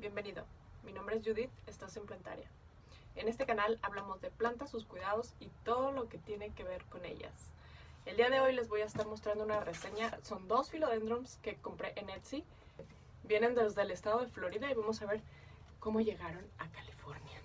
bienvenido. Mi nombre es Judith, estás en Plantaria. En este canal hablamos de plantas, sus cuidados y todo lo que tiene que ver con ellas. El día de hoy les voy a estar mostrando una reseña. Son dos philodendrons que compré en Etsy. Vienen desde el estado de Florida y vamos a ver cómo llegaron a California.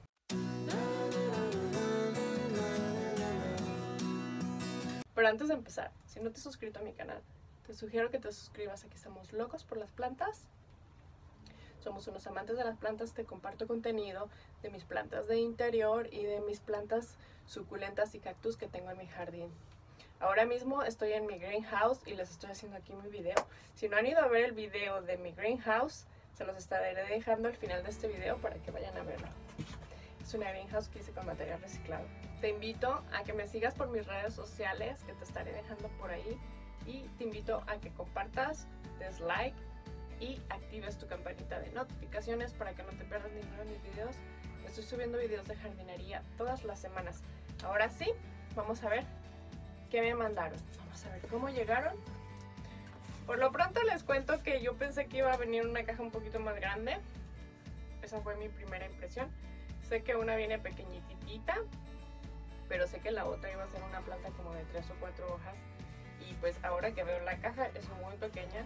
Pero antes de empezar, si no te has suscrito a mi canal, te sugiero que te suscribas. Aquí estamos locos por las plantas. Somos unos amantes de las plantas. Te comparto contenido de mis plantas de interior y de mis plantas suculentas y cactus que tengo en mi jardín. Ahora mismo estoy en mi greenhouse y les estoy haciendo aquí mi video. Si no han ido a ver el video de mi greenhouse, se los estaré dejando al final de este video para que vayan a verlo. Es una greenhouse que hice con material reciclado. Te invito a que me sigas por mis redes sociales, que te estaré dejando por ahí. Y te invito a que compartas, des like y actives tu campanita de notificaciones para que no te pierdas ninguno de mis videos. Estoy subiendo videos de jardinería todas las semanas. Ahora sí, vamos a ver qué me mandaron. Vamos a ver cómo llegaron. Por lo pronto les cuento que yo pensé que iba a venir una caja un poquito más grande. Esa fue mi primera impresión. Sé que una viene pequeñitita, pero sé que la otra iba a ser una planta como de 3 o 4 hojas. Y pues ahora que veo la caja es muy pequeña.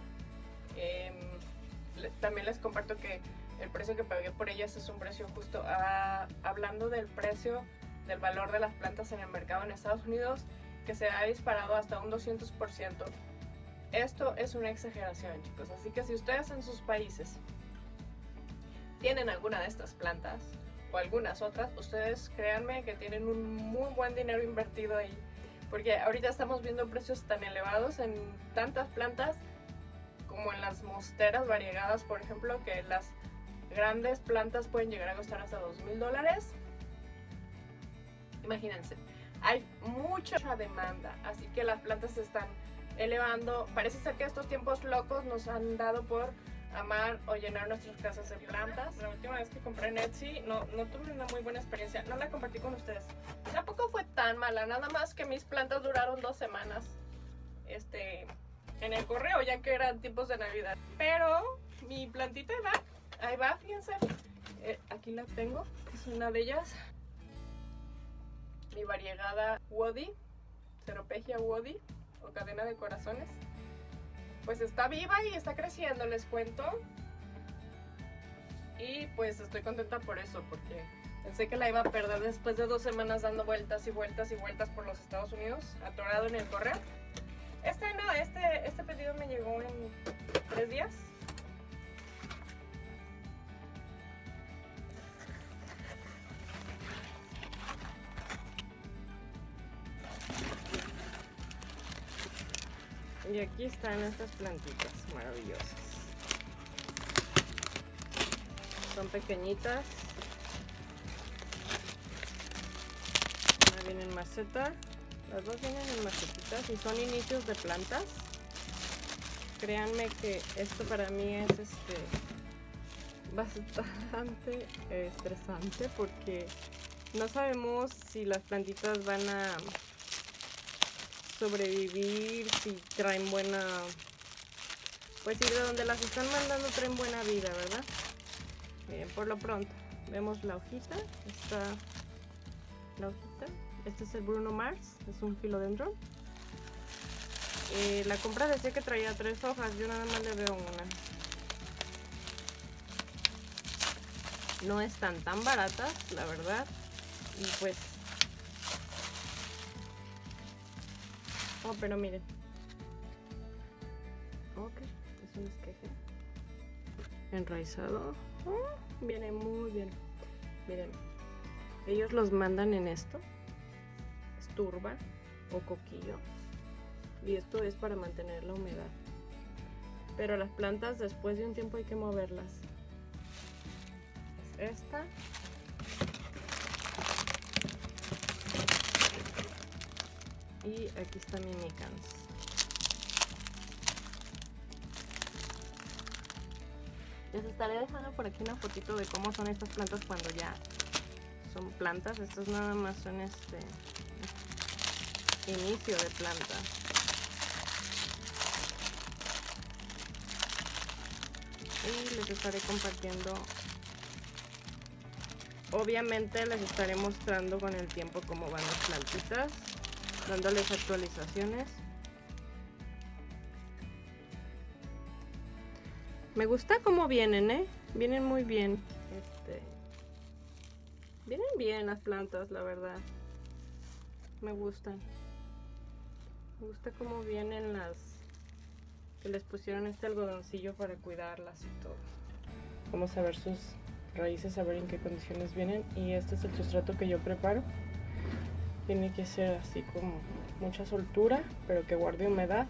También les comparto que el precio que pagué por ellas es un precio justo. Hablando del precio, del valor de las plantas en el mercado en Estados Unidos, que se ha disparado hasta un 200%. Esto es una exageración, chicos. Así que si ustedes en sus países tienen alguna de estas plantas o algunas otras, ustedes créanme que tienen un muy buen dinero invertido ahí. Porque ahorita estamos viendo precios tan elevados en tantas plantas como en las mosteras variegadas, por ejemplo, que las grandes plantas pueden llegar a costar hasta $2,000. Imagínense, hay mucha demanda, así que las plantas se están elevando. Parece ser que estos tiempos locos nos han dado por amar o llenar nuestras casas de plantas. La última vez que compré en Etsy no tuve una muy buena experiencia, no la compartí con ustedes. Tampoco fue tan mala, nada más que mis plantas duraron 2 semanas en el correo, ya que eran tiempos de Navidad. Pero mi plantita ahí va, fíjense. Aquí la tengo, es una de ellas. Mi variegada Woody, Ceropegia Woody, o cadena de corazones. Pues está viva y está creciendo, les cuento. Y pues estoy contenta por eso, porque pensé que la iba a perder después de 2 semanas dando vueltas y vueltas y vueltas por los Estados Unidos, atorado en el correo. Este pedido me llegó en 3 días. Y aquí están estas plantitas maravillosas. Son pequeñitas. Una viene en maceta. Las dos vienen en macetitas y son inicios de plantas. Créanme que esto para mí es bastante estresante, porque no sabemos si las plantitas van a sobrevivir, si traen buena, pues si de donde las están mandando traen buena vida, ¿verdad? Miren, por lo pronto vemos la hojita. Está la hojita. Este es el Bruno Mars, es un philodendron. La compra decía que traía 3 hojas, yo nada más le veo una. No están tan baratas, la verdad. Y pues pero miren. Ok, es un esqueje enraizado. Viene muy bien. Miren, ellos los mandan en esto, esturba o coquillo, y esto es para mantener la humedad. Pero las plantas después de un tiempo hay que moverlas. Es esta. Y aquí está mi micans. Les estaré dejando por aquí una fotito de cómo son estas plantas cuando ya son plantas. Estos nada más son inicio de planta. y les estaré compartiendo. Obviamente les estaré mostrando con el tiempo cómo van las plantitas, dándoles actualizaciones. Me gusta cómo vienen, vienen muy bien. Vienen bien las plantas, la verdad. Me gustan. Me gusta cómo vienen las... que les pusieron este algodoncillo para cuidarlas y todo. Vamos a ver sus raíces, a ver en qué condiciones vienen. Y este es el sustrato que yo preparo. Tiene que ser así como mucha soltura, pero que guarde humedad,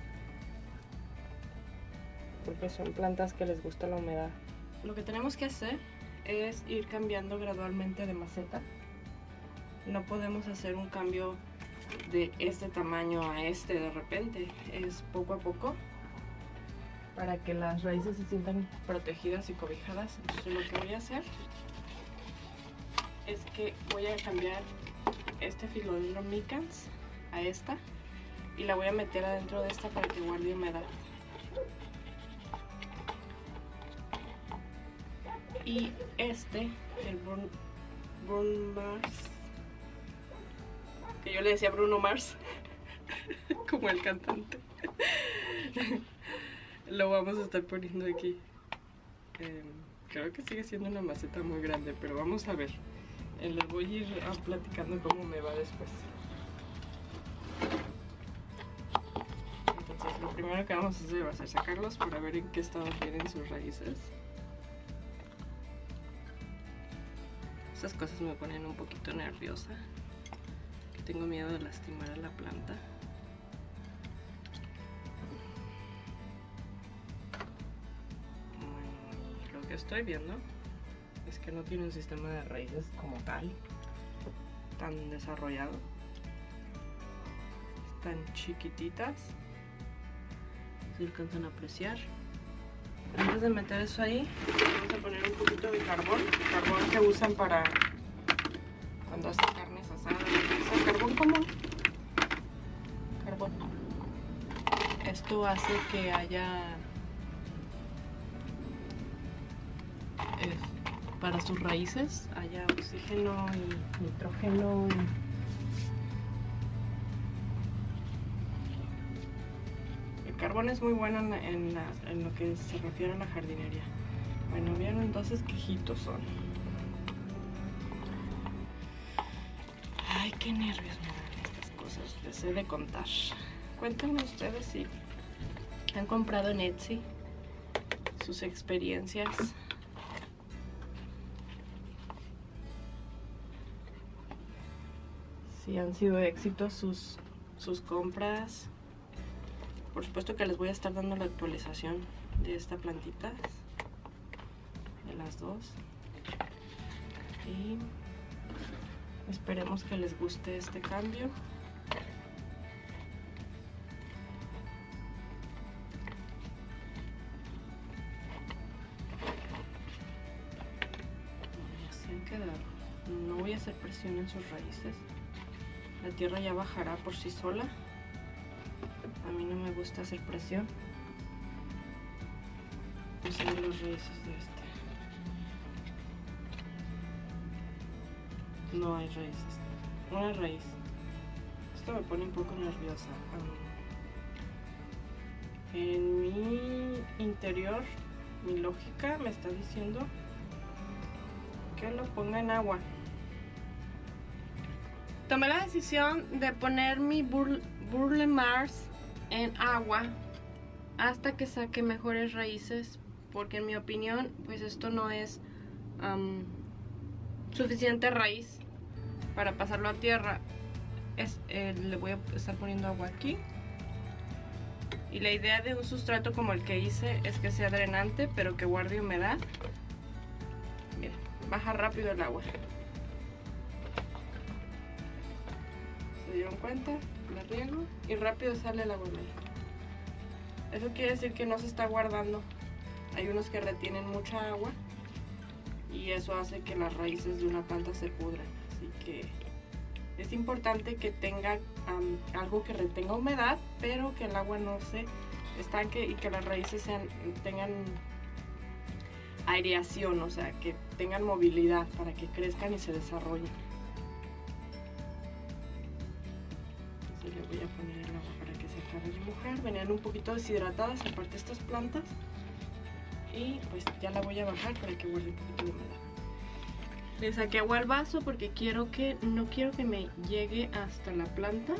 porque son plantas que les gusta la humedad. Lo que tenemos que hacer es ir cambiando gradualmente de maceta. No podemos hacer un cambio de este tamaño a este de repente. Es poco a poco para que las raíces se sientan protegidas y cobijadas. Entonces lo que voy a hacer es que voy a cambiar este Philodendron micans a esta y la voy a meter adentro de esta para que guarde humedad. Y el Bruno Mars, que yo le decía Bruno Mars, como el cantante, lo vamos a estar poniendo aquí. Creo que sigue siendo una maceta muy grande, pero vamos a ver. Les voy a ir platicando cómo me va después. Entonces lo primero que vamos a hacer va a ser sacarlos para ver en qué estado tienen sus raíces. Estas cosas me ponen un poquito nerviosa, que tengo miedo de lastimar a la planta. Lo que estoy viendo es que no tiene un sistema de raíces como tal, tan desarrollado. Están chiquititas, si alcanzan a apreciar. Antes de meter eso ahí, vamos a poner un poquito de carbón. Carbón que usan para cuando hacen carnes asadas. Es carbón común. Carbón. Esto hace que haya para sus raíces haya oxígeno y nitrógeno. El carbón es muy bueno en lo que se refiere a la jardinería. Bueno, vieron entonces quejitos son. Ay, qué nervios me dan estas cosas. Les he de contar. Cuéntenme ustedes si han comprado en Etsy, sus experiencias. Si han sido éxitos sus compras. Por supuesto que les voy a estar dando la actualización de esta plantita, de las dos. Y esperemos que les guste este cambio. Así han quedado. No voy a hacer presión en sus raíces. La tierra ya bajará por sí sola. A mí no me gusta hacer presión. Vamos a ver las raíces de este. No hay raíces. Una raíz. Esto me pone un poco nerviosa. En mi interior, mi lógica me está diciendo que lo ponga en agua. Tomé la decisión de poner mi Bruno Mars en agua hasta que saque mejores raíces, porque en mi opinión pues esto no es suficiente raíz para pasarlo a tierra. Le voy a estar poniendo agua aquí, y la idea de un sustrato como el que hice es que sea drenante pero que guarde humedad. Mira, baja rápido el agua. ¿Se dieron cuenta? La riego y rápido sale el agua. Eso quiere decir que no se está guardando. Hay unos que retienen mucha agua y eso hace que las raíces de una planta se pudran. Así que es importante que tenga algo que retenga humedad, pero que el agua no se estanque y que las raíces tengan aireación, o sea, que tengan movilidad para que crezcan y se desarrollen. Entonces le voy a poner el agua para que se acabe de mojar. Venían un poquito deshidratadas, aparte estas plantas. Y pues ya la voy a bajar para que guarde un poquito de humedad. Le saqué agua al vaso porque no quiero que me llegue hasta la planta.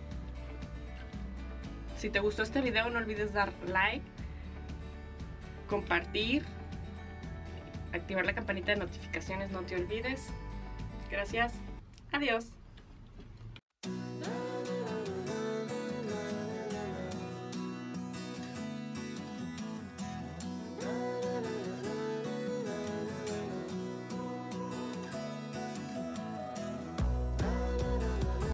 Si te gustó este video, no olvides dar like, compartir, activar la campanita de notificaciones, no te olvides. Gracias. Adiós.